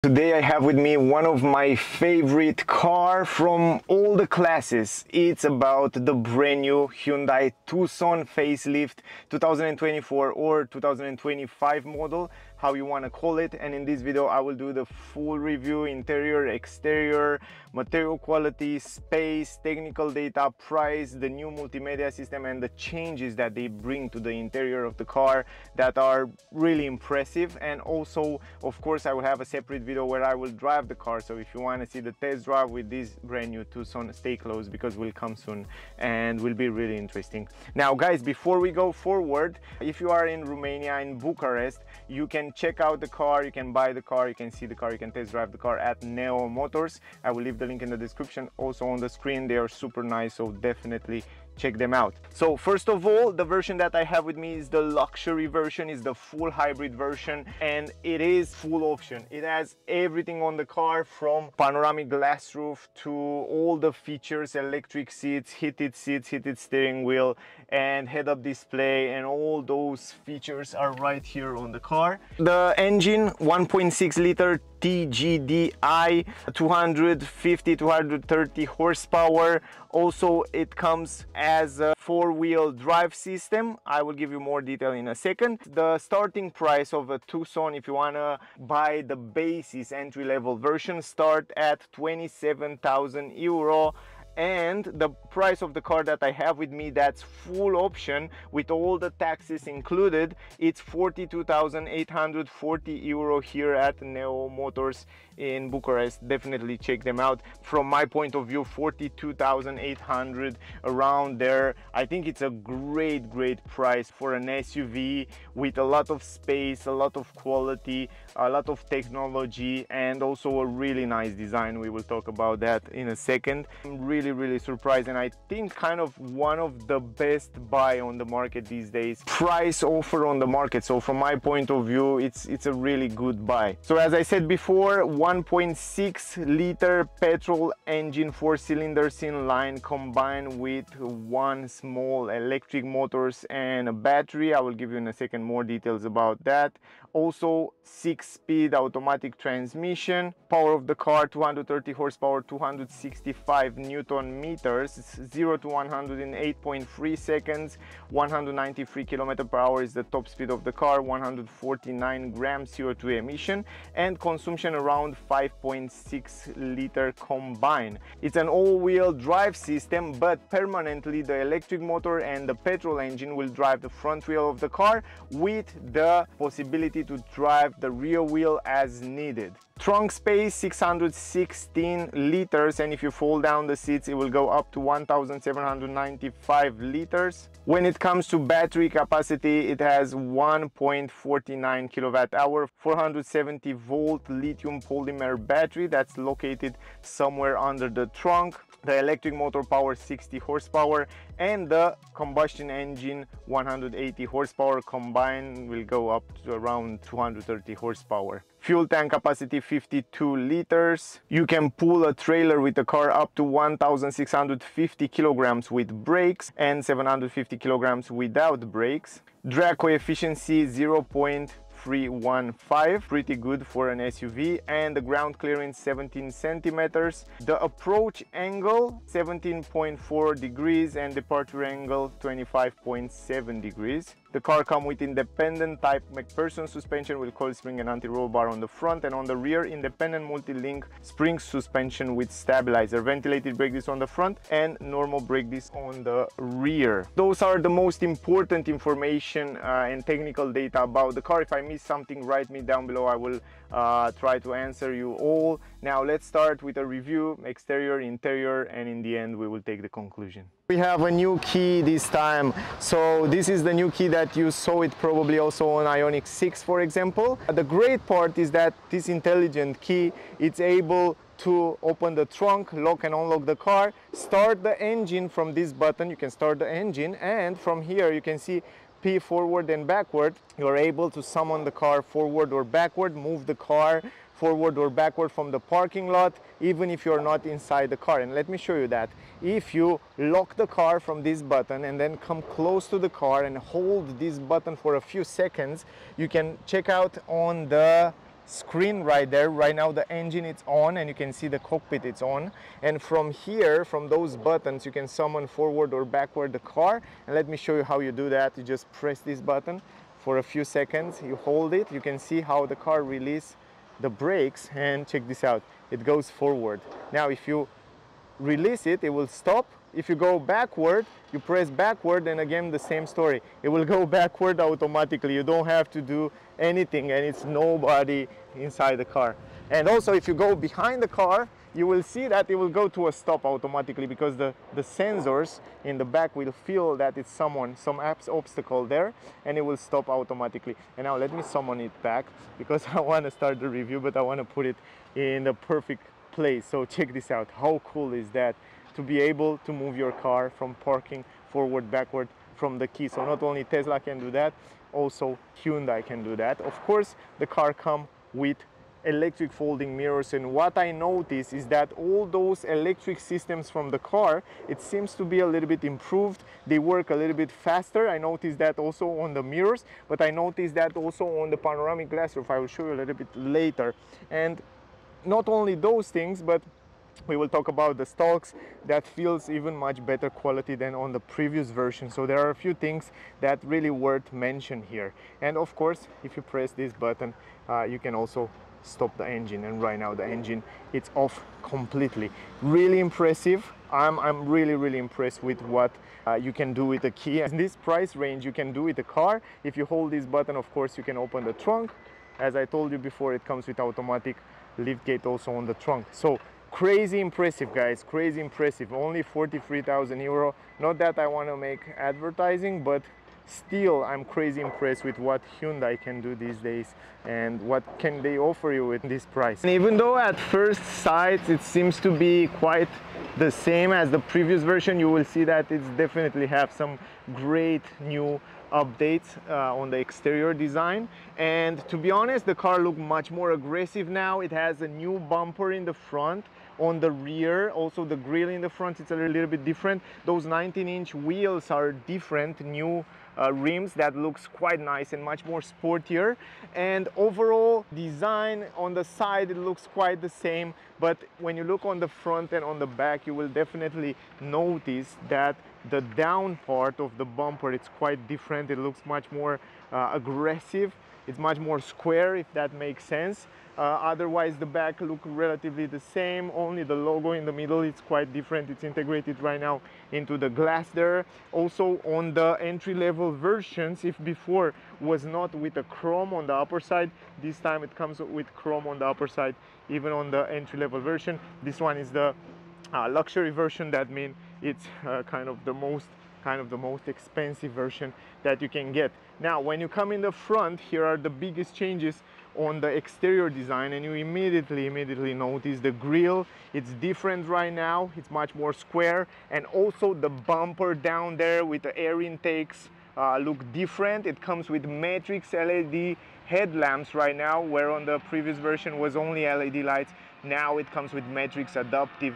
Today I have with me one of my favorite car from all the classes. It's about the brand new Hyundai Tucson facelift 2024 or 2025 model, how you want to call it. And in this video I will do the full review: interior, exterior, material quality, space, technical data, price, the new multimedia system, and the changes that they bring to the interior of the car that are really impressive. And also, of course, I will have a separate video where I will drive the car, so if you want to see the test drive with this brand new Tucson, stay close because we'll come soon and will be really interesting. Now guys, before we go forward, if you are in Romania, in Bucharest, you can check out the car, you can buy the car, you can see the car, you can test drive the car at Neo Motors. I will leave the link in the description, also on the screen. They are super nice, so definitely check them out. So first of all, the version that I have with me is the luxury version, is the full hybrid version, and it is full option. It has everything on the car, from panoramic glass roof to all the features: electric seats, heated steering wheel, and head-up display, and all those features are right here on the car. The engine, 1.6 liter TGDI, 250-230 horsepower. Also, it comes as a four-wheel drive system. I will give you more detail in a second. The starting price of a Tucson, if you want to buy the basis entry-level version, start at 27,000 euro. And the price of the car that I have with me, that's full option with all the taxes included, it's 42,840 euro here at Neo Motors in Bucharest. Definitely check them out. From my point of view, 42,800, around there. I think it's a great price for an SUV with a lot of space, a lot of quality, a lot of technology, and also a really nice design. We will talk about that in a second. I'm really surprised, and I think kind of one of the best buy on the market these days, price offer on the market. So from my point of view, it's a really good buy. So as I said before, 1.6 liter petrol engine, 4 cylinders in line, combined with one small electric motors and a battery. I will give you in a second more details about that. Also 6-speed automatic transmission. Power of the car, 230 horsepower, 265 Newton meters. 0 to 100 in 8.3 seconds. 193 km/h is the top speed of the car. 149 grams CO2 emission, and consumption around 5.6 liter combined. It's an all-wheel drive system, but permanently the electric motor and the petrol engine will drive the front wheel of the car, with the possibility to drive the rear wheel as needed. Trunk space, 616 liters, and if you fold down the seats, it will go up to 1,795 liters. When it comes to battery capacity, it has 1.49 kilowatt-hour, 470 volt lithium polymer battery that's located somewhere under the trunk. The electric motor power 60 horsepower, and the combustion engine 180 horsepower combined will go up to around 230 horsepower. Fuel tank capacity 52 liters. You can pull a trailer with the car up to 1,650 kilograms with brakes and 750 kilograms without brakes. Drag coefficient 0.315, pretty good for an SUV, and the ground clearance 17 centimeters. The approach angle 17.4 degrees and departure angle 25.7 degrees. The car comes with independent type McPherson suspension with coil spring and anti-roll bar on the front, and on the rear independent multi-link spring suspension with stabilizer. Ventilated brake disc on the front and normal brake disc on the rear. Those are the most important information and technical data about the car. If I miss something, write me down below. I will try to answer you all. Now let's start with a review: exterior, interior, and in the end we will take the conclusion. We have a new key this time. So this is the new key that you saw it probably also on Ioniq 6, for example. The great part is that this intelligent key, it's able to open the trunk, lock and unlock the car, start the engine from this button. You can start the engine, and from here you can see P forward and backward. You're able to summon the car forward or backward, move the car forward or backward from the parking lot, even if you're not inside the car. And let me show you that. If you lock the car from this button and then come close to the car and hold this button for a few seconds, you can check out on the screen right there. Right now the engine is on and you can see the cockpit it's on, and from here, from those buttons, you can summon forward or backward the car. And let me show you how you do that. You just press this button for a few seconds, you hold it, you can see how the car release the brakes, and check this out, it goes forward. Now if you release it, it will stop. If you go backward, you press backward, and again the same story, it will go backward automatically. You don't have to do anything, and it's nobody inside the car. And also if you go behind the car, you will see that it will go to a stop automatically, because the sensors in the back will feel that it's some obstacle there, and it will stop automatically. And now let me summon it back, because I want to start the review, but I want to put it in the perfect place. So check this out. How cool is that, to be able to move your car from parking forward, backward from the key? So not only Tesla can do that, also Hyundai can do that. Of course, the car comes with electric folding mirrors, and what I notice is that all those electric systems from the car, it seems to be a little bit improved. They work a little bit faster. I noticed that also on the mirrors, but I noticed that also on the panoramic glass roof. I will show you a little bit later. And not only those things, but we will talk about the stalks that feels even much better quality than on the previous version. So there are a few things that really worth mention here. And of course, if you press this button, you can also stop the engine, and right now the engine it's off completely. Really impressive. I'm really impressed with what you can do with the key. In this price range, you can do with the car. If you hold this button, of course, you can open the trunk. As I told you before, it comes with automatic lift gate also on the trunk. So crazy impressive, guys, crazy impressive. Only 43,000 euro. Not that I want to make advertising, but still I'm crazy impressed with what Hyundai can do these days, and what can they offer you with this price. And even though at first sight it seems to be quite the same as the previous version, you will see that it's definitely have some great new updates on the exterior design. And to be honest, the car looks much more aggressive now. It has a new bumper in the front. On the rear, also the grille in the front, it's a little bit different. Those 19-inch wheels are different, new rims that looks quite nice and much more sportier. And overall design on the side, it looks quite the same, but when you look on the front and on the back, you will definitely notice that the down part of the bumper, it's quite different. It looks much more aggressive. It's much more square, if that makes sense. Otherwise the back look relatively the same, only the logo in the middle it's quite different. It's integrated right now into the glass there. Also on the entry-level versions, if before was not with a chrome on the upper side, this time it comes with chrome on the upper side, even on the entry-level version. This one is the luxury version. That means it's kind of the most expensive version that you can get. Now when you come in the front, here are the biggest changes on the exterior design, and you immediately notice the grille. It's different right now, it's much more square, and also the bumper down there with the air intakes look different. It comes with matrix LED headlamps right now, where on the previous version was only LED lights. Now it comes with matrix adaptive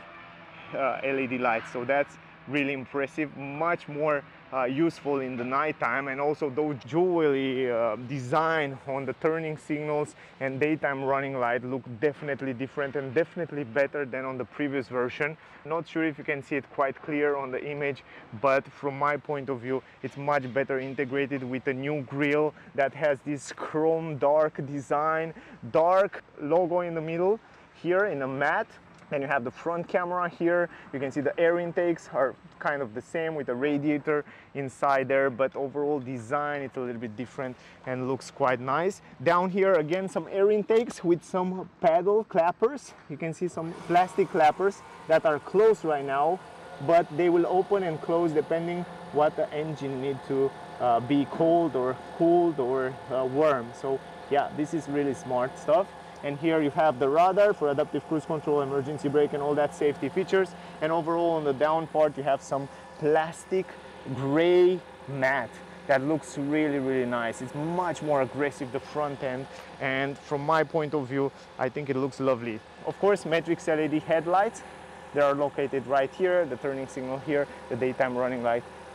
LED lights, so that's really impressive, much more useful in the nighttime. And also those jewelry design on the turning signals and daytime running light look definitely different and definitely better than on the previous version. Not sure if you can see it quite clear on the image, but from my point of view, it's much better integrated with a new grille that has this chrome dark design, dark logo in the middle here in a matte. Then you have the front camera here. You can see the air intakes are kind of the same with the radiator inside there, but overall design it's a little bit different and looks quite nice. Down here again, some air intakes with some paddle clappers. You can see some plastic clappers that are closed right now, but they will open and close depending what the engine need to be cold or cooled or warm. So yeah, this is really smart stuff. And here you have the radar for adaptive cruise control, emergency brake, and all that safety features. And overall on the down part, you have some plastic gray mat that looks really nice. It's much more aggressive, the front end, and from my point of view, I think it looks lovely. Of course, matrix LED headlights, they are located right here, the turning signal here, the daytime running light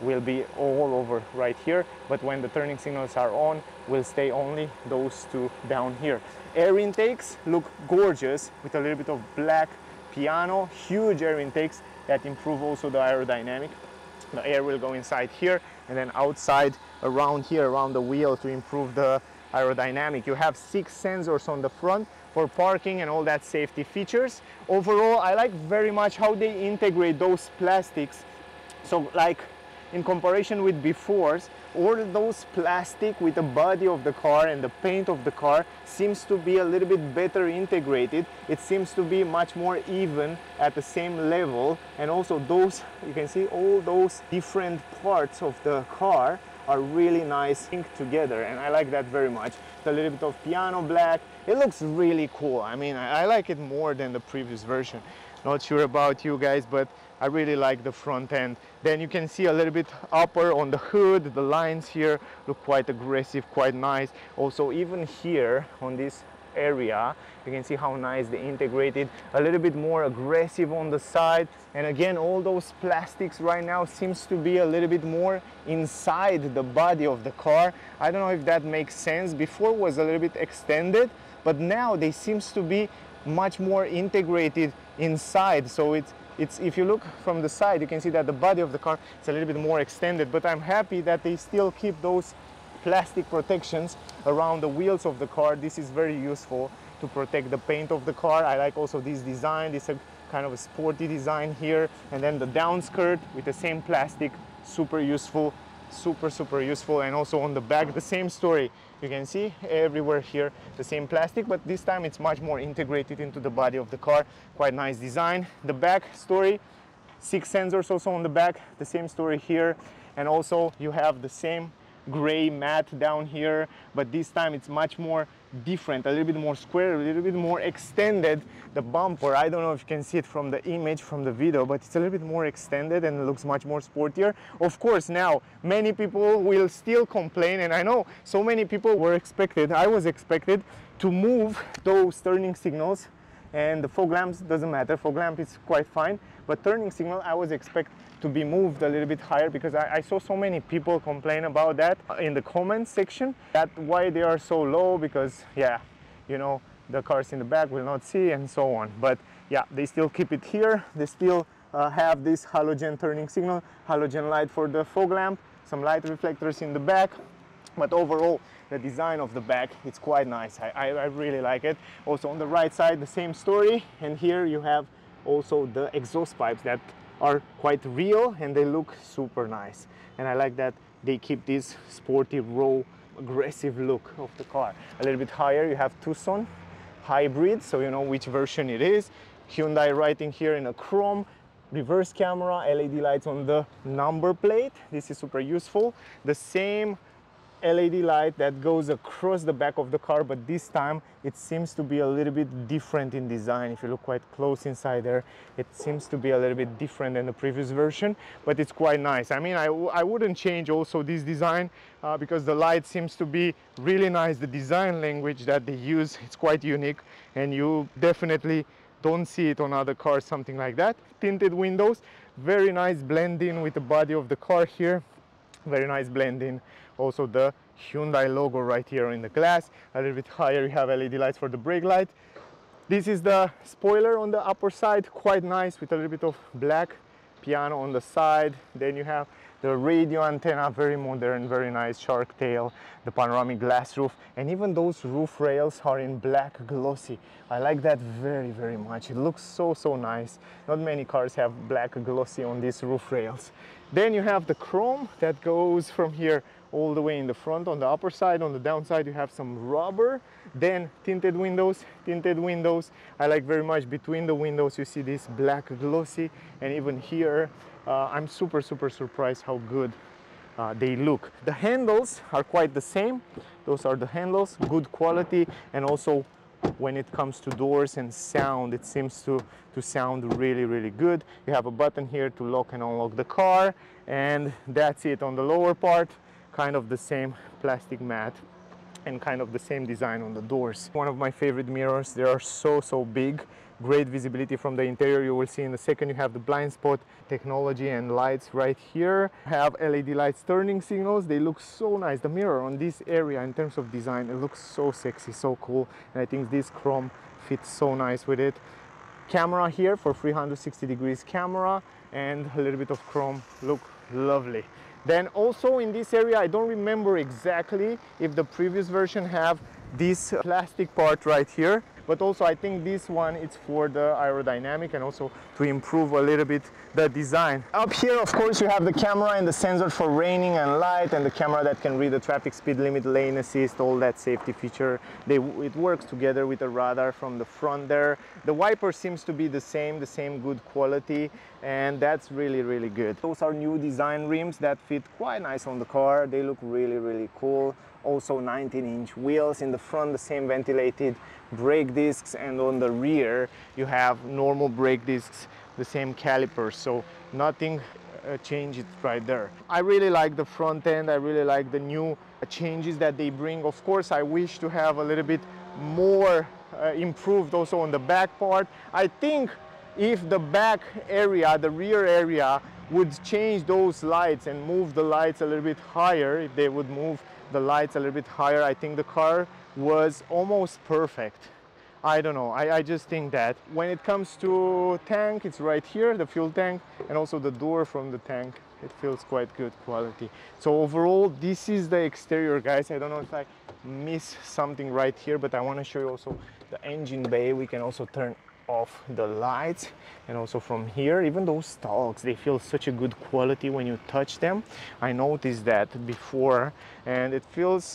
will be all over right here, but when the turning signals are on, will stay only those two down here. Air intakes look gorgeous with a little bit of black piano, huge air intakes that improve also the aerodynamic. The air will go inside here and then outside around here, around the wheel, to improve the aerodynamic. You have 6 sensors on the front for parking and all that safety features. Overall, I like very much how they integrate those plastics. So like in comparison with befores, all those plastic with the body of the car and the paint of the car seems to be a little bit better integrated. It seems to be much more even at the same level, and also those, you can see all those different parts of the car are really nice linked together, and I like that very much. A little bit of piano black, it looks really cool. I mean, I like it more than the previous version. Not sure about you guys, but I really like the front end. Then you can see a little bit upper on the hood. The lines here look quite aggressive, quite nice. Also, even here on this area, you can see how nice they integrated. A little bit more aggressive on the side. And again, all those plastics right now seems to be a little bit more inside the body of the car. I don't know if that makes sense. Before was a little bit extended, but now they seems to be much more integrated inside. So it's if you look from the side, you can see that the body of the car is a little bit more extended, but I'm happy that they still keep those plastic protections around the wheels of the car. This is very useful to protect the paint of the car. I like also this design. This is a kind of a sporty design here, and then the down skirt with the same plastic, super useful, super useful. And also on the back, the same story. You can see everywhere here the same plastic, but this time it's much more integrated into the body of the car. Quite nice design. The back story, 6 sensors also on the back, the same story here. And also you have the same gray mat down here, but this time it's much more different, a little bit more square, a little bit more extended. The bumper, I don't know if you can see it from the image, from the video, but it's a little bit more extended and it looks much more sportier. Of course, now many people will still complain, and I know so many people were expected, I was expected to move those turning signals, and the fog lamps doesn't matter, fog lamp is quite fine, but turning signal I was expected to be moved a little bit higher, because I saw so many people complain about that in the comments section, that why they are so low, because yeah, you know, the cars in the back will not see and so on. But yeah, they still keep it here. They still have this halogen turning signal, halogen light for the fog lamp, some light reflectors in the back. But overall, the design of the back, it's quite nice. I really like it. Also on the right side, the same story. And here you have also the exhaust pipes that are quite real and they look super nice. And I like that they keep this sporty, raw, aggressive look of the car. A little bit higher, you have Tucson hybrid, so you know which version it is. Hyundai writing here in a chrome. Reverse camera, LED lights on the number plate. This is super useful. The same LED light that goes across the back of the car, but this time it seems to be a little bit different in design. If you look quite close inside there, it seems to be a little bit different than the previous version, but it's quite nice. I mean, I wouldn't change also this design because the light seems to be really nice. The design language that they use, it's quite unique, and you definitely don't see it on other cars, something like that. Tinted windows, very nice blending with the body of the car here. Very nice blending. Also the Hyundai logo right here in the glass. A little bit higher, you have LED lights for the brake light. This is the spoiler on the upper side, quite nice, with a little bit of black piano on the side. Then you have the radio antenna, very modern, very nice, shark tail, the panoramic glass roof, and even those roof rails are in black glossy. I like that very much. It looks so nice. Not many cars have black glossy on these roof rails. Then you have the chrome that goes from here all the way in the front on the upper side. On the downside you have some rubber. Then tinted windows. I like very much between the windows you see this black glossy, and even here I'm super surprised how good they look. The handles are quite the same. Those are the handles, good quality, and also when it comes to doors and sound, it seems to sound really good. You have a button here to lock and unlock the car, and that's it. On the lower part, kind of the same plastic mat. and kind of the same design on the doors. One of my favorite mirrors. They are so big. Great visibility from the interior. You will see in a second. You have the blind spot technology and lights right here. Have LED lights, turning signals. They look so nice. The mirror on this area in terms of design, it looks so sexy, so cool. And I think this chrome fits so nice with it. Camera here for 360 degrees camera, and a little bit of chrome. Look lovely. Then also in this area, I don't remember exactly if the previous version have this plastic part right here, but also I think this one is for the aerodynamic and also to improve a little bit the design. Up here, of course, you have the camera and the sensor for raining and light, and the camera that can read the traffic speed limit, lane assist, all that safety feature. It works together with the radar from the front there. The wiper seems to be the same good quality, and that's really good. Those are new design rims that fit quite nice on the car. They look really cool. Also 19-inch wheels in the front, the same ventilated brake discs, and on the rear you have normal brake discs, the same calipers, so nothing changed right there. I really like the front end. I really like the new changes that they bring. Of course, I wish to have a little bit more improved also on the back part. I think if the back area, the rear area, would change those lights and move the lights a little bit higher, if they would move the lights a little bit higher, I think the car was almost perfect. I don't know, I just think that. When it comes to tank, it's right here, the fuel tank, and also the door from the tank. It feels quite good quality. So overall, this is the exterior, guys. I don't know if I miss something right here, but I want to show you also the engine bay. We can also turn off the lights, and also from here, even those stalks, they feel such a good quality when you touch them. I noticed that before, and it feels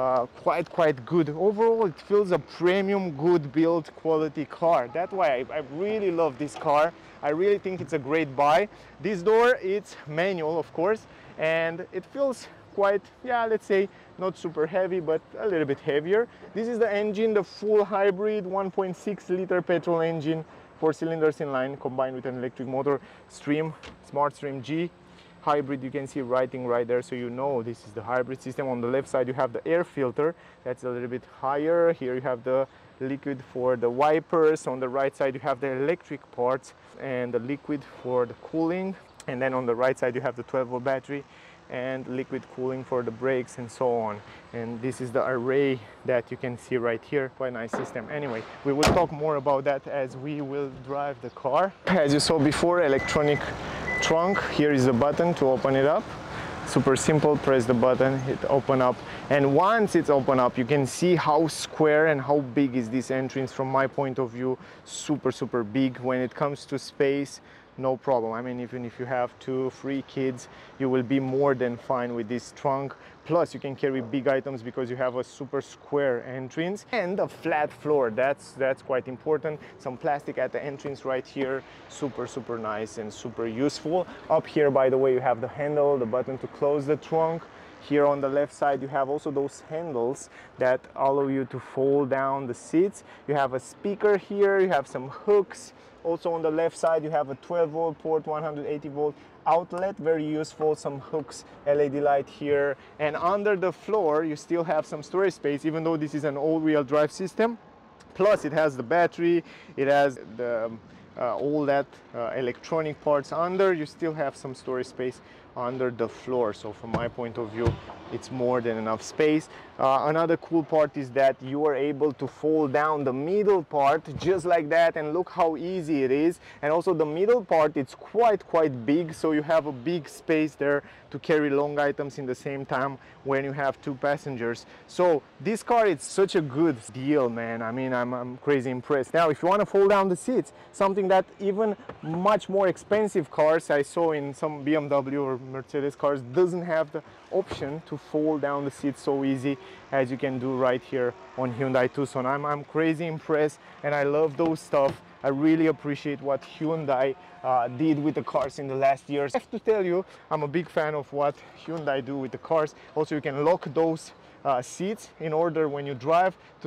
quite good. Overall, it feels a premium, good build quality car. That's why I really love this car. I really think it's a great buy. This door, it's manual, of course, and it feels quite, yeah, let's say not super heavy, but a little bit heavier. This is the engine, the full hybrid 1.6 liter petrol engine, 4 cylinders in line, combined with an electric motor. SmartStream G hybrid. You can see writing right there, so you know this is the hybrid system. On the left side you have the air filter, that's a little bit higher. Here you have the liquid for the wipers. On the right side you have the electric parts and the liquid for the cooling, and then on the right side you have the 12-volt battery and liquid cooling for the brakes and so on. And this is the array that you can see right here. Quite nice system. Anyway, we will talk more about that as we will drive the car. As you saw before, electronic trunk. Here is the button to open it up. Super simple. Press the button, it open up, and once it's open up, you can see how square and how big is this entrance. From my point of view, super big. When it comes to space, no problem. I mean, even if you have 2-3 kids, you will be more than fine with this trunk. Plus, you can carry big items because you have a super square entrance and a flat floor. That's quite important. Some plastic at the entrance right here. Super nice and super useful. Up here, by the way, you have the handle, the button to close the trunk. Here on the left side, you have also those handles that allow you to fold down the seats. You have a speaker here, you have some hooks. Also on the left side, you have a 12-volt port, 180-volt outlet, very useful, some hooks, LED light here. And under the floor, you still have some storage space, even though this is an all-wheel drive system. Plus, it has the battery, it has the all that electronic parts under. You still have some storage space under the floor, so from my point of view, it's more than enough space. Another cool part is that you are able to fold down the middle part just like that, and look how easy it is. And also the middle part, it's quite big, so you have a big space there to carry long items in the same time when you have 2 passengers. So this car, it's such a good deal, man. I mean, I'm crazy impressed. Now, if you want to fold down the seats, something that even much more expensive cars I saw in some BMW or Mercedes cars doesn't have the option to fold down the seats so easy as you can do right here on Hyundai Tucson. I'm crazy impressed, and I love those stuff. I really appreciate what Hyundai did with the cars in the last years. I have to tell you, I'm a big fan of what Hyundai do with the cars. Also, you can lock those seats in order when you drive to not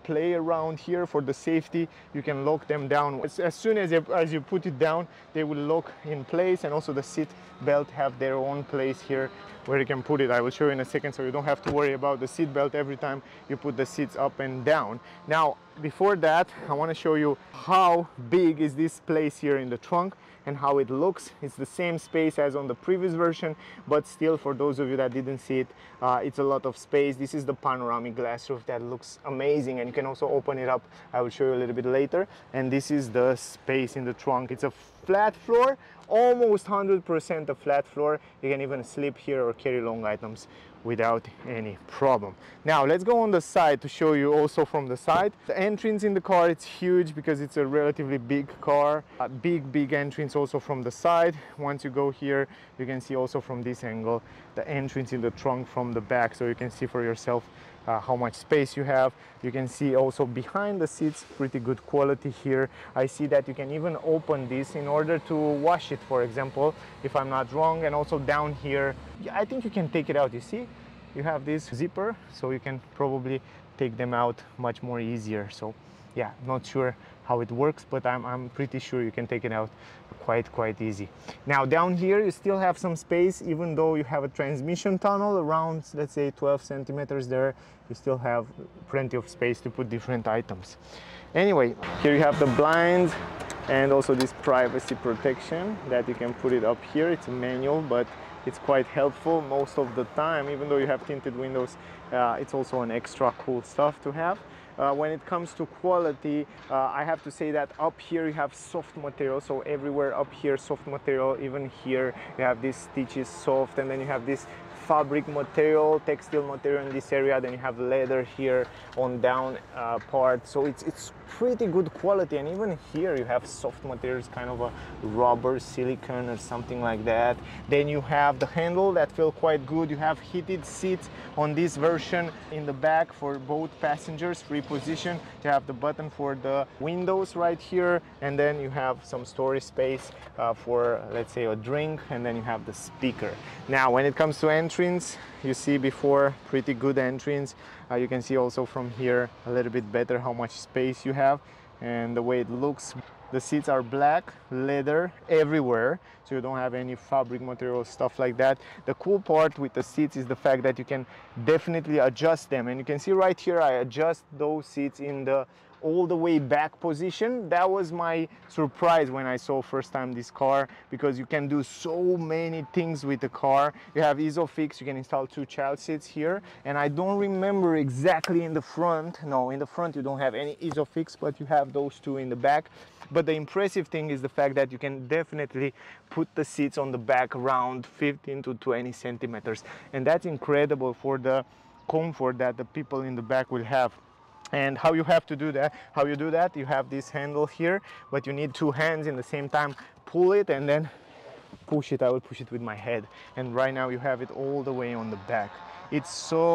play around here for the safety. You can lock them down. As soon as you put it down, they will lock in place, and also the seat belt have their own place here where you can put it. I will show you in a second, so you don't have to worry about the seat belt every time you put the seats up and down. Now, before that, I want to show you how big is this place here in the trunk and how it looks. It's the same space as on the previous version, but still, for those of you that didn't see it, it's a lot of space. This is the panoramic glass roof that looks amazing, and you can also open it up. I will show you a little bit later. And this is the space in the trunk. It's a flat floor, almost 100% a flat floor. You can even sleep here or carry long items without any problem. Now let's go on the side to show you also from the side. The entrance in the car, it's huge because it's a relatively big car. A big entrance also from the side. Once you go here, you can see also from this angle the entrance in the trunk from the back, so you can see for yourself how much space you have. You can see also behind the seats, pretty good quality here. I see that you can even open this in order to wash it, for example, if I'm not wrong. And also down here, I think you can take it out. You see, you have this zipper, so you can probably take them out much more easier. So yeah, not sure how it works, but I'm pretty sure you can take it out quite easy. Now down here you still have some space, even though you have a transmission tunnel around, let's say 12 centimeters there, you still have plenty of space to put different items. Anyway, here you have the blinds and also this privacy protection that you can put it up here. It's a manual, but it's quite helpful most of the time. Even though you have tinted windows, it's also an extra cool stuff to have. When it comes to quality, I have to say that up here you have soft material, so everywhere up here soft material. Even here you have these stitches soft, and then you have this fabric material, textile material in this area, then you have leather here on down part, so it's pretty good quality. And even here you have soft materials, kind of a rubber, silicone or something like that. Then you have the handle that feel quite good. You have heated seats on this version in the back for both passengers, free position. You have the button for the windows right here, and then you have some storage space for, let's say, a drink, and then you have the speaker. Now when it comes to entrance, you see before, pretty good entrance. You can see also from here a little bit better how much space you have and the way it looks. The seats are black leather everywhere, so you don't have any fabric material, stuff like that. The cool part with the seats is the fact that you can definitely adjust them, and you can see right here I adjust those seats in the all the way back position. That was my surprise when I saw first time this car, because you can do so many things with the car. You have ISOFIX, you can install 2 child seats here, and I don't remember exactly in the front. No, in the front you don't have any ISOFIX, but you have those 2 in the back. But the impressive thing is the fact that you can definitely put the seats on the back around 15 to 20 centimeters, and that's incredible for the comfort that the people in the back will have. And how you have to do that, you have this handle here, but you need 2 hands in the same time. Pull it and then push it. I will push it with my head, and right now you have it all the way on the back. It's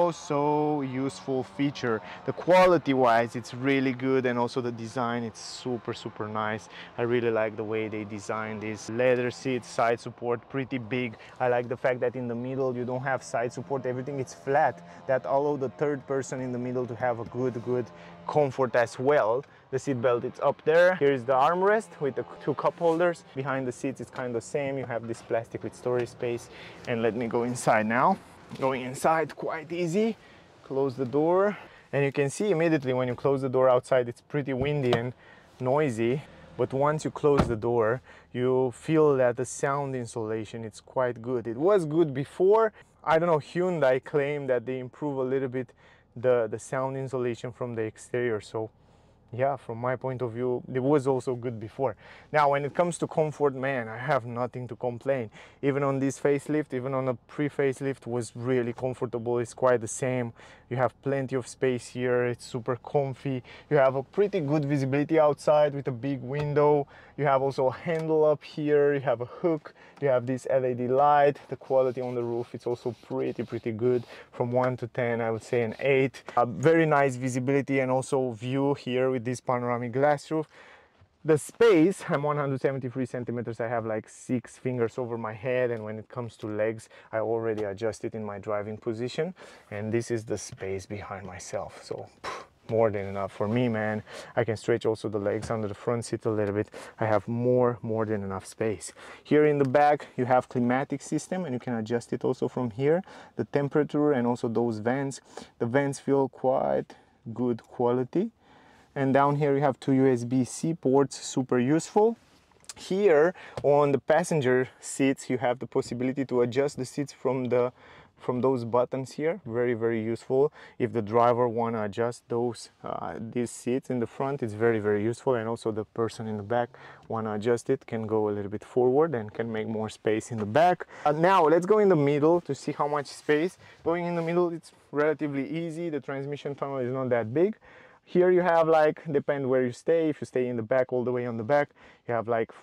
so useful feature. The quality wise, it's really good, and also the design, it's super nice. I really like the way they designed this leather seats, side support pretty big. I like the fact that in the middle you don't have side support, everything is flat. That allow the third person in the middle to have a good comfort as well. The seat belt, it's up there. Here's the armrest with the 2 cup holders. Behind the seats it's kind of same. You have this plastic with storage space. And let me go inside now. Going inside, quite easy. Close the door, and you can see immediately when you close the door outside, it's pretty windy and noisy. But once you close the door, you feel that the sound insulation, it's quite good. It was good before. I don't know, Hyundai claimed that they improve a little bit the sound insulation from the exterior. So yeah, from my point of view, it was also good before. Now, when it comes to comfort, man, I have nothing to complain. Even on this facelift, even on a pre-facelift, was really comfortable. It's quite the same. You have plenty of space here. It's super comfy. You have a pretty good visibility outside with a big window. You have also a handle up here. You have a hook. You have this LED light. The quality on the roof, it's also pretty good. From 1 to 10, I would say an 8. Very nice visibility and also view here with this panoramic glass roof. The space, I'm 173 centimeters. I have like 6 fingers over my head, and when it comes to legs, I already adjusted in my driving position, and this is the space behind myself. So more than enough for me, man. I can stretch also the legs under the front seat a little bit. I have more than enough space. Here in the back you have climatic system, and you can adjust it also from here, the temperature and also those vents. The vents feel quite good quality. And down here you have two USB-C ports, super useful. Here on the passenger seats you have the possibility to adjust the seats from those buttons here. Very useful if the driver want to adjust these seats in the front. It's very useful, and also the person in the back want to adjust it, can go a little bit forward and can make more space in the back. Now let's go in the middle to see how much space. Going in the middle, it's relatively easy. The transmission tunnel is not that big. Here you have, like, depend where you stay. If you stay in the back, all the way on the back, you have like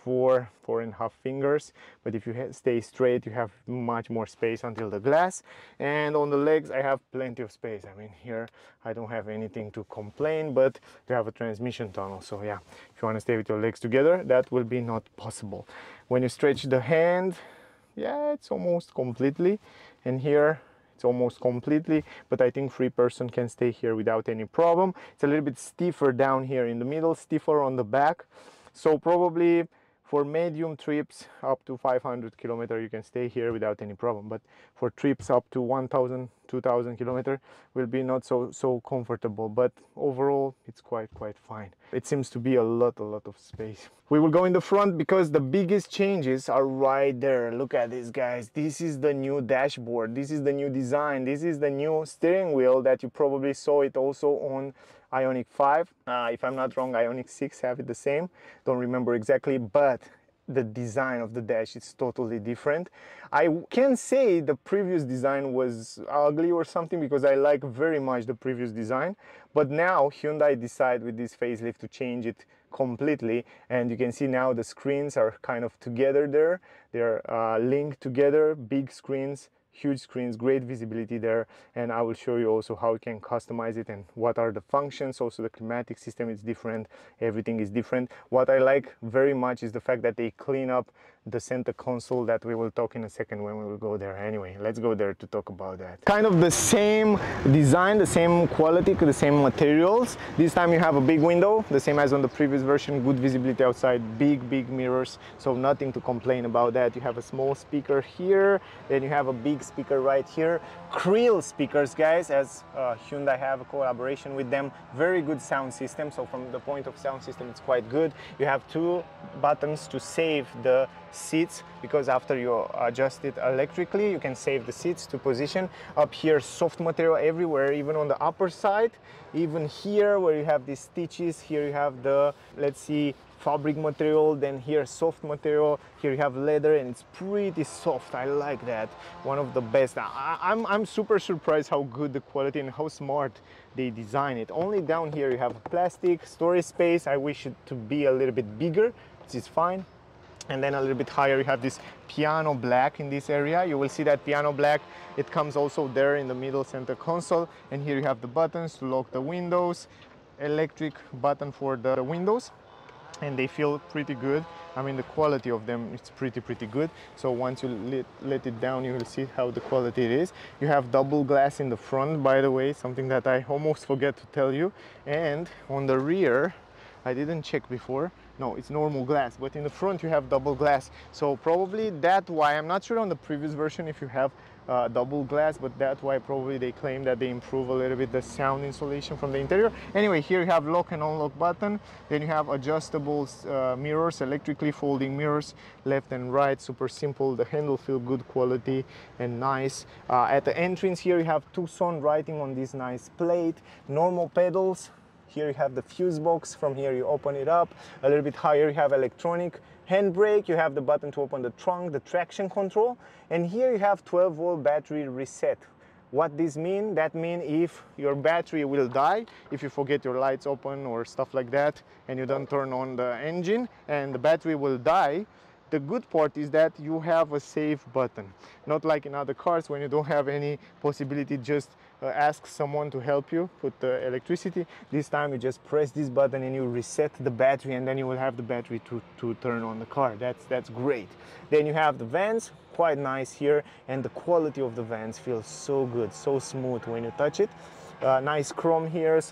4.5 fingers. But if you stay straight, you have much more space until the glass. And on the legs, I have plenty of space. I mean, here I don't have anything to complain, but you have a transmission tunnel. So yeah, if you want to stay with your legs together, that will be not possible. When you stretch the hand, yeah, it's almost completely. And here, it's almost completely, but I think 3-person can stay here without any problem. It's a little bit stiffer down here in the middle, stiffer on the back. So probably for medium trips up to 500 kilometers, you can stay here without any problem. But for trips up to 1,000, 2,000 kilometers will be not so comfortable. But overall, it's quite fine. It seems to be a lot of space. We will go in the front because the biggest changes are right there. Look at this, guys. This is the new dashboard. This is the new design. This is the new steering wheel that you probably saw it also on Ioniq 5. If I'm not wrong, Ioniq 6 have it the same. Don't remember exactly, but the design of the dash is totally different. I can say the previous design was ugly or something, because I like very much the previous design, but now Hyundai decided with this facelift to change it completely, and you can see now the screens are kind of together there. They're linked together, big screens, huge screens, great visibility there, and I will show you also how you can customize it and what are the functions. Also the climatic system is different, everything is different. What I like very much is the fact that they clean up the center console, that we will talk in a second when we will go there. Anyway, let's go there to talk about that. Kind of the same design, the same quality, the same materials. This time you have a big window, the same as on the previous version, good visibility outside, big mirrors, so nothing to complain about that. You have a small speaker here, then you have a big speaker right here. Krill speakers, guys, as Hyundai have a collaboration with them. Very good sound system, so from the point of sound system it's quite good. You have 2 buttons to save the seats, because after you adjust it electrically you can save the seats to position. Up here, soft material everywhere, even on the upper side, even here where you have these stitches. Here you have the, let's see, fabric material, then here soft material, here you have leather, and it's pretty soft. I like that. One of the best. I'm super surprised how good the quality and how smart they design it. Only down here you have plastic storage space. I wish it to be a little bit bigger, which is fine. And then a little bit higher you have this piano black in this area. You will see that piano black, it comes also there in the middle center console. And here you have the buttons to lock the windows, electric button for the windows, and they feel pretty good. I mean, the quality of them is pretty good. So once you let it down, you will see how the quality it is. You have double glass in the front, by the way, something that I almost forget to tell you. And on the rear, I didn't check before. No, it's normal glass, but in the front you have double glass. So probably that's why, I'm not sure on the previous version if you have double glass, but that's why probably they claim that they improve a little bit the sound insulation from the interior. Anyway, here you have lock and unlock button. Then you have adjustable mirrors, electrically folding mirrors, left and right, super simple. The handle feel good quality and nice. At the entrance here you have Tucson writing on this nice plate. Normal pedals. Here you have the fuse box. From here you open it up. A little bit higher you have electronic handbrake. You have the button to open the trunk, the traction control. And here you have 12-volt battery reset. What this mean? That mean if your battery will die, if you forget your lights open or stuff like that, and you don't turn on the engine and the battery will die, the good part is that you have a save button. Not like in other cars when you don't have any possibility, just ask someone to help you put the electricity. This time you just press this button and you reset the battery, and then you will have the battery to turn on the car. That's great. Then you have the vents, quite nice here, and the quality of the vents feels so good, so smooth when you touch it. Nice chrome here, some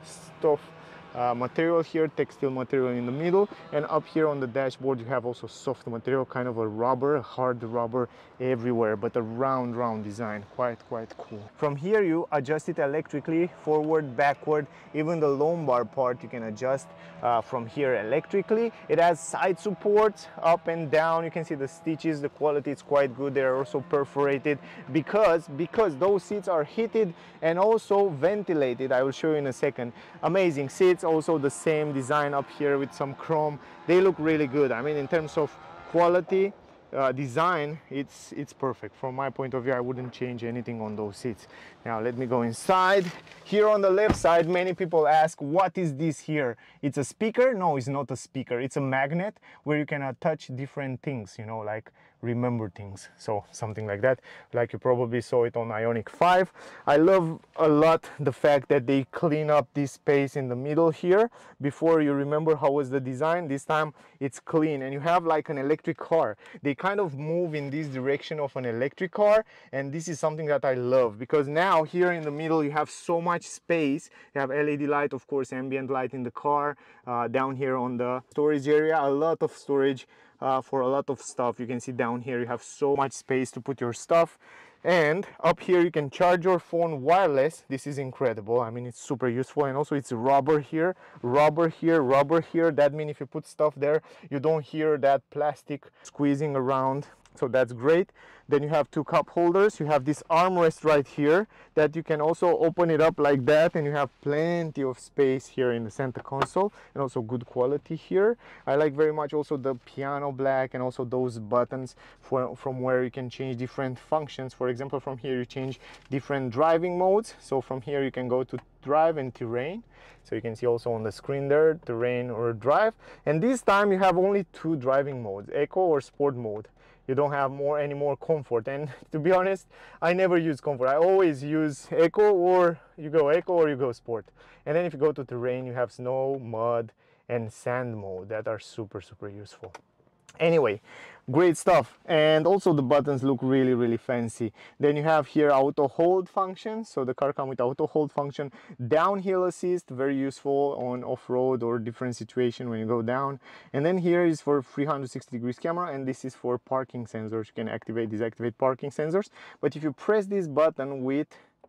stuff material here, textile material in the middle, and up here on the dashboard you have also soft material, kind of a rubber, a hard rubber everywhere, but a round design. Quite cool. From here you adjust it electrically, forward, backward, even the lumbar part you can adjust from here electrically. It has side supports up and down. You can see the stitches, the quality is quite good. They are also perforated because those seats are heated and also ventilated. I will show you in a second. Amazing seats, also the same design up here with some chrome. They look really good. I mean, in terms of quality, design, it's perfect. From my point of view, I wouldn't change anything on those seats. Now let me go inside. Here on the left side, many people ask, what is this here? It's a speaker? No, it's not a speaker. It's a magnet where you can attach different things, you know, like remember things. So something like that, like you probably saw it on Ioniq 5. I love a lot the fact that they clean up this space in the middle here. Before, you remember how was the design? This time it's clean, and you have like an electric car. They kind of move in this direction of an electric car, and this is something that I love, because now here in the middle you have so much space. You have LED light, of course, ambient light in the car. Down here on the storage area, a lot of storage for a lot of stuff. You can see down here you have so much space to put your stuff, and up here you can charge your phone wireless. This is incredible. I mean, it's super useful, and also it's rubber here, rubber here, rubber here. That means if you put stuff there, you don't hear that plastic squeezing around, so that's great. Then you have two cup holders. You have this armrest right here that you can also open it up like that, and you have plenty of space here in the center console, and also good quality here. I like very much also the piano black, and also those buttons from where you can change different functions. For example, from here you change different driving modes. So from here you can go to drive and terrain. So you can see also on the screen there, terrain or drive. And this time you have only two driving modes, eco or sport mode. You don't have any more comfort, and to be honest, I never use comfort. I always use eco, or you go eco or you go sport. And then if you go to terrain, you have snow, mud and sand mode that are super useful. Anyway, great stuff. And also the buttons look really fancy. Then you have here auto hold function. So the car comes with auto hold function, downhill assist, very useful on off-road or different situation when you go down. And then here is for 360 degrees camera, and this is for parking sensors. You can activate, deactivate parking sensors. But if you press this button with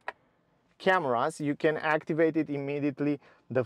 cameras, you can activate it immediately, the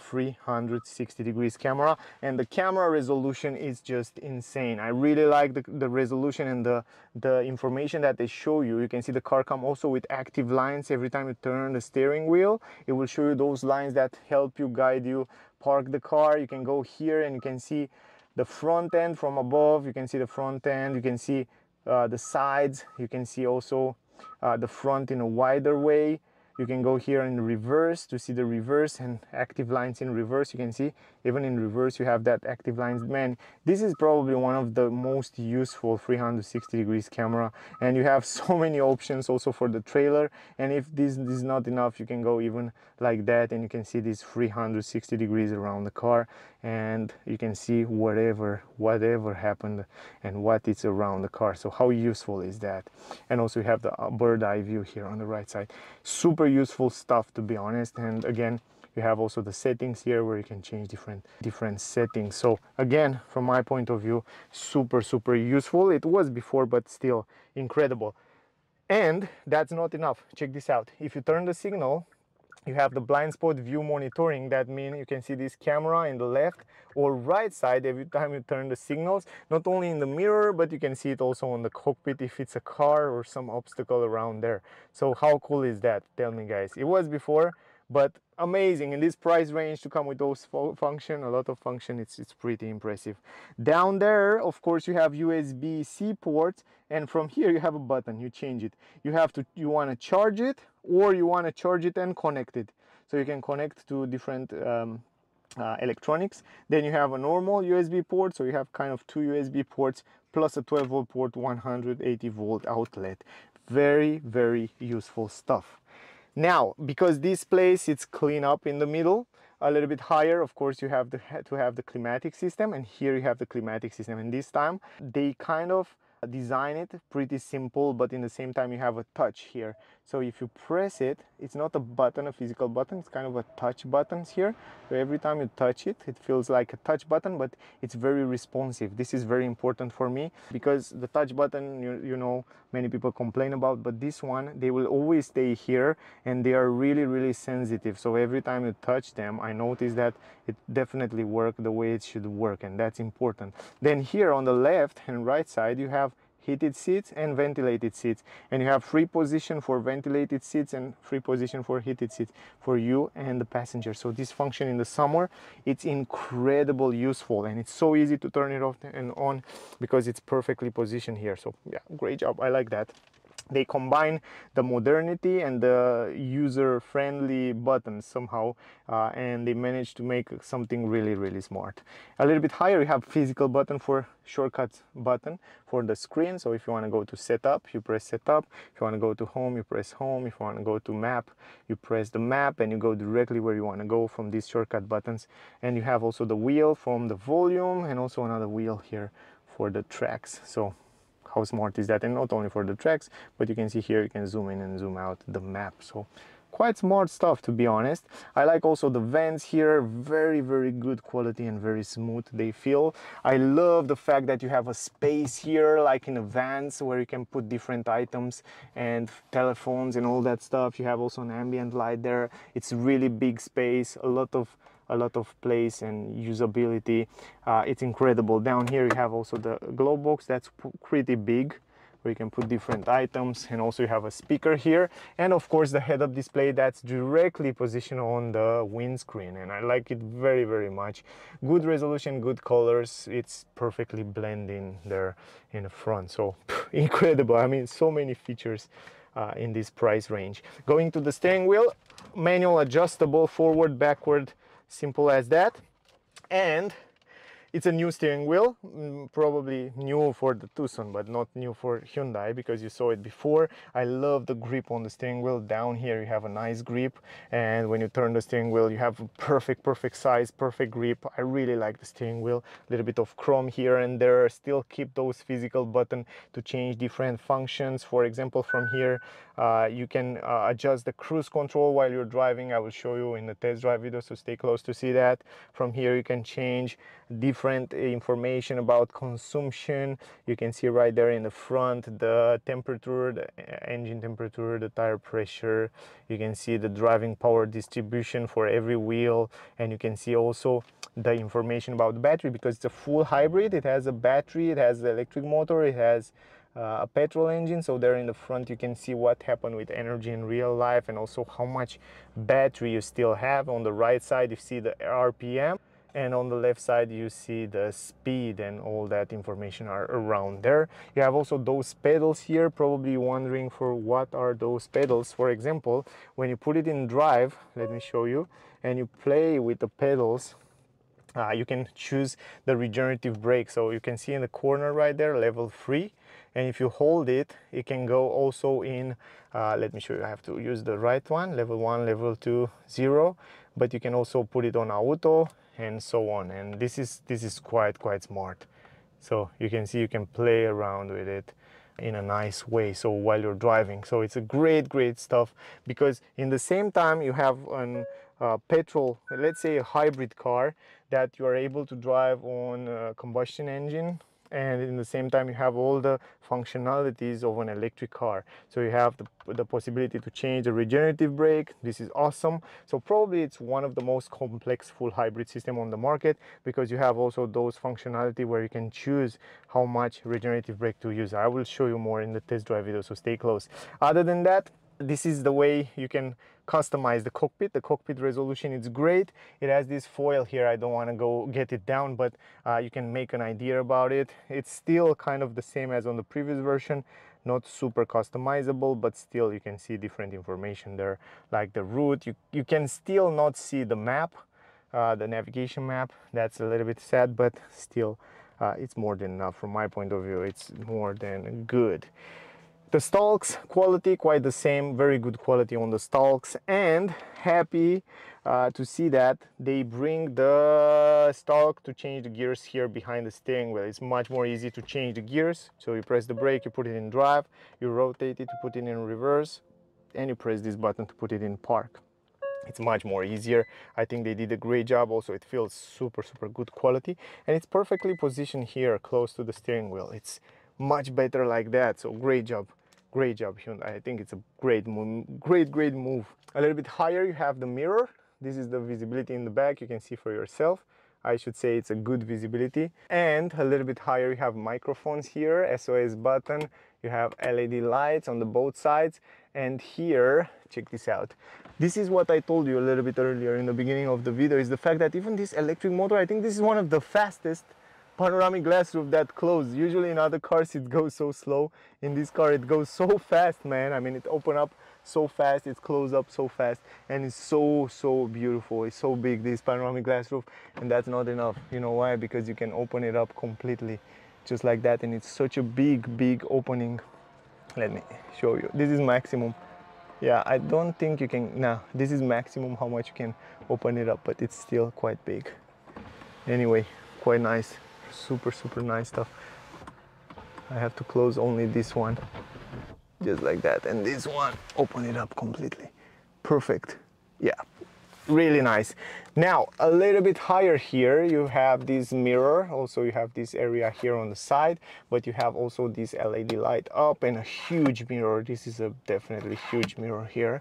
360 degrees camera, and the camera resolution is just insane. I really like the resolution and the information that they show you. You can see the car come also with active lines. Every time you turn the steering wheel, it will show you those lines that help you, guide you, park the car. You can go here and you can see the front end from above. You can see the front end, you can see the sides, you can see also the front in a wider way. You can go here in reverse to see the reverse and active lines in reverse. You can see even in reverse you have that active lines. Man, this is probably one of the most useful 360 degrees camera, and you have so many options also for the trailer. And if this is not enough, you can go even like that, and you can see this 360 degrees around the car, and you can see whatever happened and what is around the car. So how useful is that? And also you have the bird eye view here on the right side. Super useful stuff, to be honest. And again, you have also the settings here where you can change different settings. So again, from my point of view, super useful. It was before, but still incredible. And that's not enough. Check this out. If you turn the signal, you have the blind spot view monitoring. That means you can see this camera in the left or right side every time you turn the signals, not only in the mirror, but you can see it also on the cockpit if it's a car or some obstacle around there. So how cool is that? Tell me, guys. It was before, but amazing. In this price range to come with those function, a lot of function, it's pretty impressive. Down there, of course, you have USB-C ports, and from here you have a button. You change it. You want to charge it, or you want to charge it and connect it. So you can connect to different electronics. Then you have a normal USB port, so you have kind of two USB ports plus a 12-volt port, 180-volt outlet. Very useful stuff. Now, because this place it's clean up in the middle, a little bit higher, of course, you have to have the climatic system, and here you have the climatic system. And this time they kind of design it pretty simple, but in the same time you have a touch here. So if you press it, it's not a button, a physical button, it's kind of a touch buttons here. So every time you touch it, it feels like a touch button, but it's very responsive. This is very important for me because the touch button, you know, many people complain about, but this one, they will always stay here and they are really sensitive. So every time you touch them, I notice that it definitely works the way it should work, and that's important. Then here on the left and right side, you have heated seats and ventilated seats, and you have free position for ventilated seats and free position for heated seats for you and the passenger. So this function in the summer, it's incredibly useful, and it's so easy to turn it off and on because it's perfectly positioned here. So yeah, great job, I like that. They combine the modernity and the user-friendly buttons somehow, and they managed to make something really smart. A little bit higher, you have physical button for shortcuts button for the screen. So if you want to go to setup, you press setup. If you want to go to home, you press home. If you want to go to map, you press the map, and you go directly where you want to go from these shortcut buttons. And you have also the wheel from the volume, and also another wheel here for the tracks. So how smart is that? And not only for the tracks, but you can see here you can zoom in and zoom out the map. So quite smart stuff, to be honest. I like also the vents here, very good quality and very smooth they feel. I love the fact that you have a space here like in a vans where you can put different items and telephones and all that stuff. You have also an ambient light there. It's really big space, a lot of place and usability. It's incredible. Down here you have also the glove box that's pretty big, where you can put different items, and also you have a speaker here, and of course the head-up display that's directly positioned on the windscreen, and I like it very much. Good resolution, good colors, it's perfectly blending there in the front. So incredible. I mean, so many features in this price range. Going to the steering wheel, manual adjustable, forward, backward, simple as that. And it's a new steering wheel, probably new for the Tucson, but not new for Hyundai because you saw it before. I love the grip on the steering wheel. Down here you have a nice grip, and when you turn the steering wheel you have a perfect size, perfect grip. I really like the steering wheel. A little bit of chrome here and there, still keep those physical buttons to change different functions. For example, from here you can adjust the cruise control while you're driving. I will show you in the test drive video, so stay close to see that. From here you can change different information about consumption. You can see right there in the front the temperature, the engine temperature, the tire pressure. You can see the driving power distribution for every wheel, and you can see also the information about the battery because it's a full hybrid. It has a battery, it has the electric motor, it has a petrol engine. So there in the front you can see what happened with energy in real life, and also how much battery you still have. On the right side you see the RPM, and on the left side you see the speed, and all that information are around there. You have also those pedals here, probably wondering for what are those pedals. For example, when you put it in drive, let me show you, and you play with the pedals, you can choose the regenerative brake. So you can see in the corner right there, level 3, and if you hold it, it can go also in, let me show you, I have to use the right one, level 1, level 2, 0, but you can also put it on auto and so on. And this is quite smart. So you can see you can play around with it in a nice way, so while you're driving. So it's a great stuff, because in the same time you have an petrol, let's say a hybrid car, that you are able to drive on a combustion engine, and in the same time you have all the functionalities of an electric car. So you have the possibility to change the regenerative brake. This is awesome. So probably it's one of the most complex full hybrid system on the market, because you have also those functionality where you can choose how much regenerative brake to use. I will show you more in the test drive video, so stay close. Other than that, this is the way you can customize the cockpit. The cockpit resolution is great. It has this foil here. I don't want to go get it down, but you can make an idea about it. It's still kind of the same as on the previous version, not super customizable, but still you can see different information there, like the route. You can still not see the map, the navigation map. That's a little bit sad, but still it's more than enough from my point of view. It's more than good. The stalks quality quite the same, very good quality on the stalks, and happy to see that they bring the stalk to change the gears here behind the steering wheel. It's much more easy to change the gears. So you press the brake, you put it in drive, you rotate it to put it in reverse, and you press this button to put it in park. It's much more easier. I think they did a great job. Also, it feels super good quality, and it's perfectly positioned here close to the steering wheel. It's much better like that. So great job Hyundai. I think it's a great move, great move. A little bit higher you have the mirror. This is the visibility in the back, you can see for yourself. I should say it's a good visibility. And a little bit higher you have microphones here, SOS button, you have LED lights on the both sides, and here, check this out. This is what I told you a little bit earlier in the beginning of the video, is the fact that even this electric motor, I think this is one of the fastest panoramic glass roof that close. Usually in other cars it goes so slow. In this car it goes so fast, man. I mean, it open up so fast, it's close up so fast, and it's so beautiful. It's so big, this panoramic glass roof, and that's not enough. You know why? Because you can open it up completely just like that, and it's such a big opening. Let me show you. This is maximum. Yeah, I don't think you can. Nah, this is maximum how much you can open it up, but it's still quite big. Anyway, quite nice. Super nice stuff. I have to close only this one, just like that, and this one, open it up completely. Perfect. Yeah, really nice. Now a little bit higher here you have this mirror. Also you have this area here on the side, but you have also this LED light up and a huge mirror. This is a definitely huge mirror here.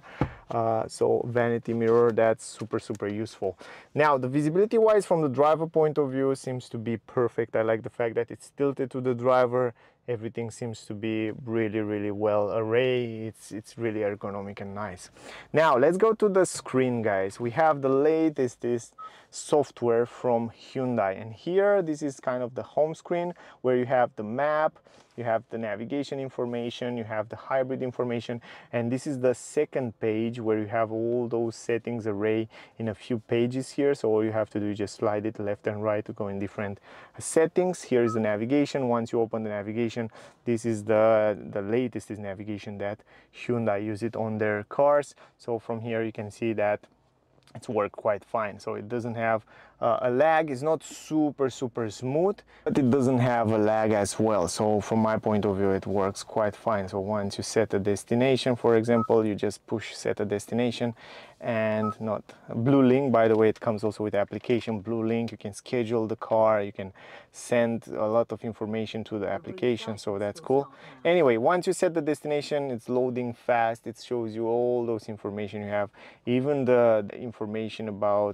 So vanity mirror, that's super useful. Now the visibility wise from the driver point of view seems to be perfect. I like the fact that it's tilted to the driver. Everything seems to be really well arrayed. It's really ergonomic and nice. Now let's go to the screen, guys. We have the latest software from Hyundai, and here this is kind of the home screen where you have the map, you have the navigation information, you have the hybrid information, and this is the second page where you have all those settings array in a few pages here. So all you have to do is just slide it left and right to go in different settings. Here is the navigation. Once you open the navigation, this is the latest navigation that Hyundai use it on their cars. So from here you can see that it's worked quite fine. So it doesn't have a lag. It's not super smooth, but it doesn't have a lag as well. So from my point of view, it works quite fine. So once you set a destination, for example, you just push set a destination, and not BlueLink, by the way, it comes also with the application BlueLink. You can schedule the car, you can send a lot of information to the application, so that's cool. Anyway, once you set the destination, it's loading fast. It shows you all those information you have, even the information about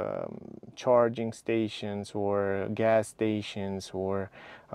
charging stations or gas stations or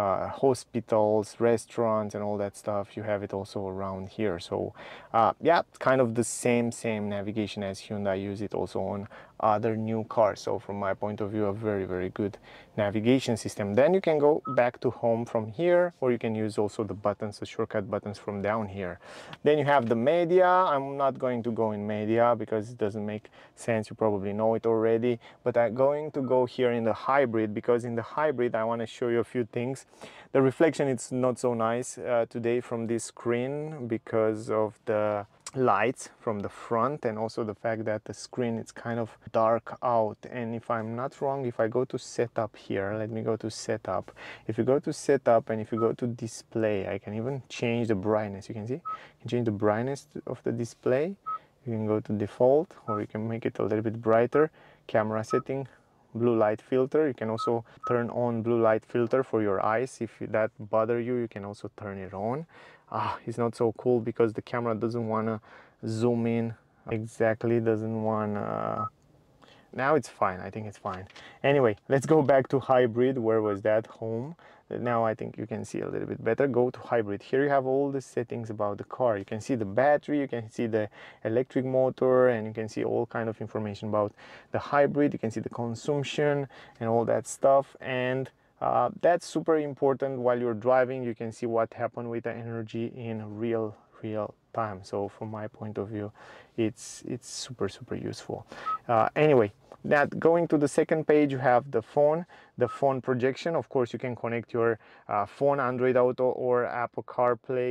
hospitals, restaurants, and all that stuff. You have it also around here. So yeah, kind of the same navigation as Hyundai use it also on other new cars. So from my point of view, a very good navigation system. Then you can go back to home from here, or you can use also the buttons, the shortcut buttons from down here. Then you have the media. I'm not going to go in media because it doesn't make sense. You probably know it already, but I'm going to go here in the hybrid, because in the hybrid I want to show you a few things. The reflection is not so nice today from this screen because of the lights from the front, and also the fact that the screen is kind of dark out. And if I'm not wrong, if I go to setup here, let me go to setup. If you go to setup and if you go to display, I can even change the brightness. You can see, you can change the brightness of the display. You can go to default, or you can make it a little bit brighter. Camera setting, blue light filter. You can also turn on blue light filter for your eyes. If that bother you, you can also turn it on. It's not so cool because the camera doesn't want to zoom in exactly, doesn't want to... Now it's fine, I think it's fine. Anyway, let's go back to hybrid. Where was that? Home. Now I think you can see a little bit better. Go to hybrid. Here you have all the settings about the car. You can see the battery, you can see the electric motor, and you can see all kind of information about the hybrid. You can see the consumption and all that stuff, and that's super important. While you're driving, you can see what happened with the energy in real time. So from my point of view, it's super useful. Anyway, that going to the second page, you have the phone projection. Of course, you can connect your phone, Android Auto or Apple CarPlay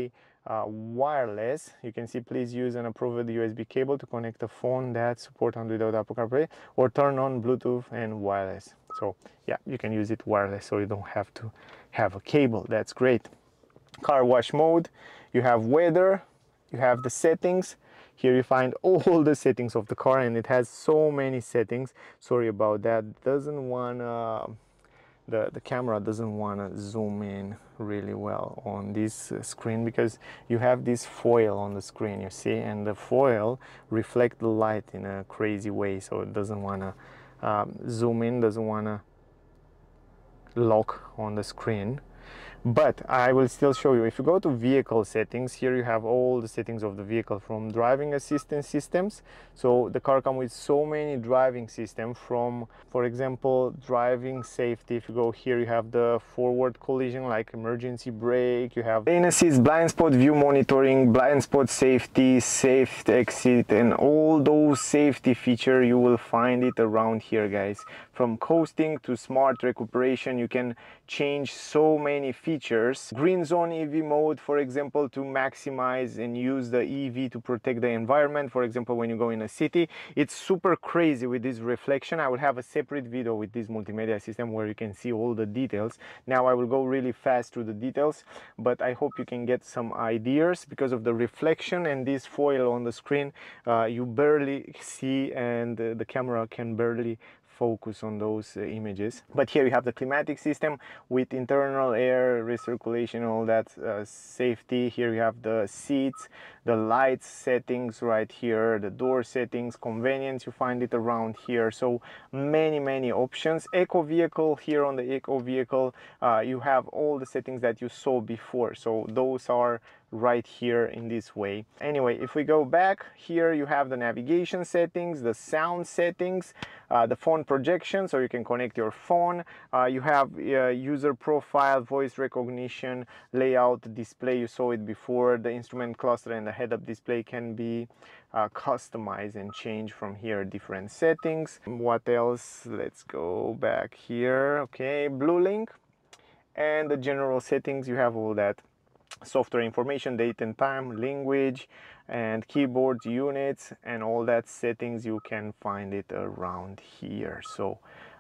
wireless. You can see, please use an approved USB cable to connect a phone that support Android Auto, Apple CarPlay, or turn on Bluetooth and wireless. So yeah, you can use it wireless, so you don't have to have a cable. That's great. Car wash mode, you have weather, you have the settings. Here you find all the settings of the car, and it has so many settings. Sorry about that, doesn't want the camera doesn't want to zoom in really well on this screen, because you have this foil on the screen, you see, and the foil reflects the light in a crazy way, so it doesn't want to zoom in, doesn't want to lock on the screen. But I will still show you. If you go to vehicle settings, here you have all the settings of the vehicle, from driving assistance systems. So the car comes with so many driving systems, from, for example, driving safety. If you go here, you have the forward collision, like emergency brake. You have lane assist, blind spot view monitoring, blind spot safety, safe exit, and all those safety features. You will find it around here, guys. From coasting to smart recuperation, you can change so many features. Green zone EV mode, for example, to maximize and use the EV to protect the environment. For example, when you go in a city, it's super crazy with this reflection. I will have a separate video with this multimedia system where you can see all the details. Now I will go really fast through the details, but I hope you can get some ideas. Because of the reflection and this foil on the screen, you barely see, and the camera can barely focus on those images. But here you have the climatic system with internal air recirculation, all that safety. Here you have the seats, the lights settings right here, the door settings, convenience, you find it around here. So many options. Eco vehicle, here on the eco vehicle, you have all the settings that you saw before, so those are right here in this way. Anyway, if we go back here, you have the navigation settings, the sound settings, the phone projection, so you can connect your phone. You have user profile, voice recognition, layout, display, you saw it before. The instrument cluster and the head-up display can be customized and change from here, different settings. What else? Let's go back here. Okay, Blue Link and the general settings, you have all that. Software information, date and time, language, and keyboard units, and all that settings, you can find it around here. So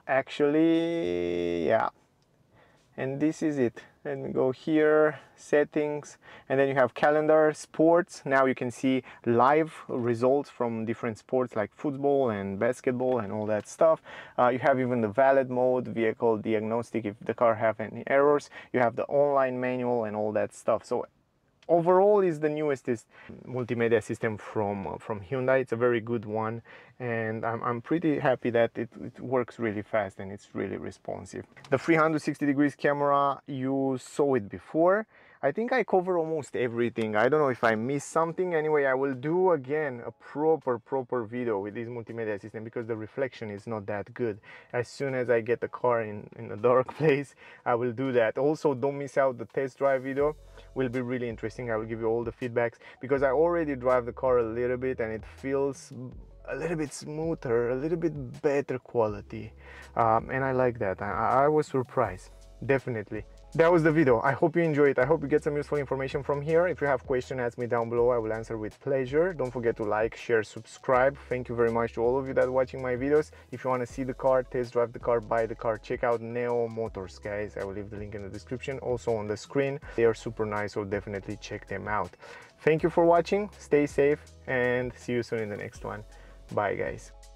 actually, yeah, and this is it. Let me go here, settings, and then you have calendar, sports. Now you can see live results from different sports like football and basketball and all that stuff. You have even the valet mode, vehicle diagnostic, if the car have any errors. You have the online manual and all that stuff. So overall is the newest multimedia system from Hyundai. It's a very good one, and I'm pretty happy that it works really fast and it's really responsive. The 360 degrees camera, you saw it before. I think I cover almost everything. I don't know if I missed something. Anyway, I will do again a proper video with this multimedia system, because the reflection is not that good. As soon as I get the car in a dark place, I will do that. Also, don't miss out the test drive video. Will be really interesting. I will give you all the feedbacks, because I already drive the car a little bit and it feels a little bit smoother, a little bit better quality, and I like that. I was surprised, definitely. That was the video. I hope you enjoy it. I hope you get some useful information from here. If you have questions, ask me down below. I will answer with pleasure. Don't forget to like, share, subscribe. Thank you very much to all of you that are watching my videos. If you want to see the car, test drive the car, buy the car, check out Neo Motors, guys. I will leave the link in the description, also on the screen. They are super nice, so definitely check them out. Thank you for watching. Stay safe and see you soon in the next one. Bye, guys.